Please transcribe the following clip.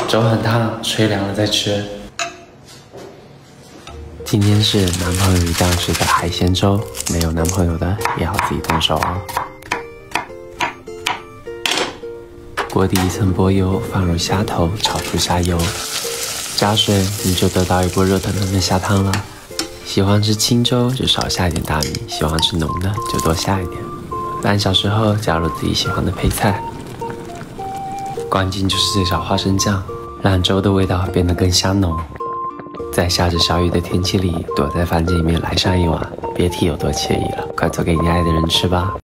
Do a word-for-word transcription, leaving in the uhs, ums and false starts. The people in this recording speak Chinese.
粥很烫，吹凉了再吃。今天是男朋友酱式的海鲜粥，没有男朋友的也要自己动手哦。锅底一层薄油，放入虾头，炒出虾油，加水，你就得到一锅热腾腾的虾汤了。喜欢吃清粥就少下一点大米，喜欢吃浓的就多下一点。半小时后加入自己喜欢的配菜，关键就是这勺花生酱，让粥的味道变得更香浓。在下着小雨的天气里，躲在房间里面来上一碗，别提有多惬意了。快做给你爱的人吃吧。